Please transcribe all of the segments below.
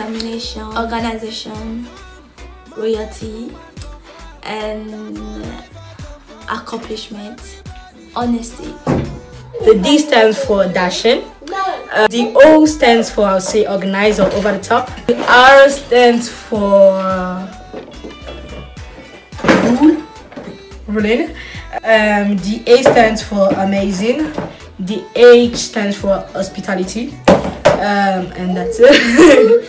determination, organization, loyalty, and accomplishment, honesty. The D stands for dashing. The O stands for, I'll say, organized or over the top. The R stands for ruling. The A stands for amazing. The H stands for hospitality. And that's it.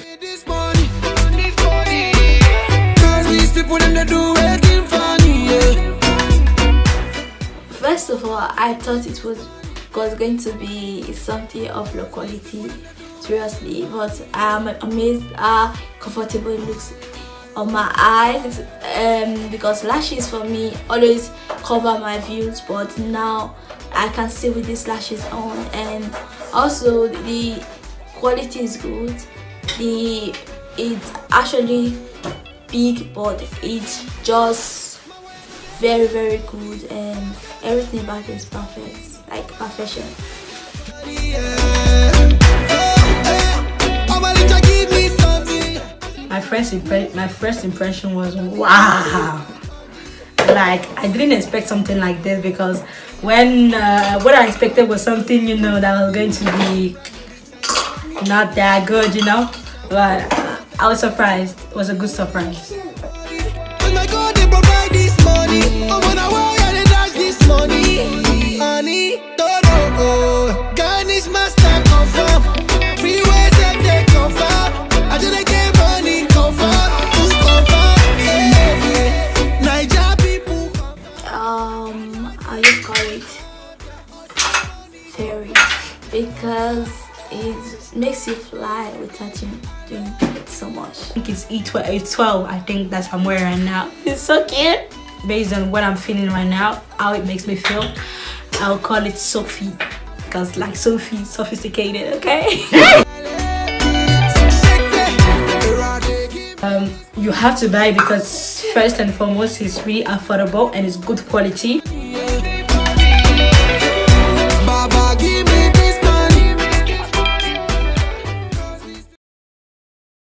First of all, I thought it was going to be something of low quality, seriously, but I'm amazed how comfortable it looks on my eyes, because lashes for me always cover my views, but now I can see with these lashes on, and also the quality is good. It's actually big, but it's just very good, and everything about it is perfect, like perfection. My first impression was wow. Like, I didn't expect something like this, because when what I expected was something, you know, that was going to be not that good, you know. But I was surprised. It was a good surprise. I just call it fairy, because it makes you fly without you doing so much. I think it's E12. I think that's how I'm wearing right now. It's so cute. Based on what I'm feeling right now, how it makes me feel, I'll call it Sophie, because like Sophie, sophisticated, okay? You have to buy, because first and foremost, it's really affordable and it's good quality.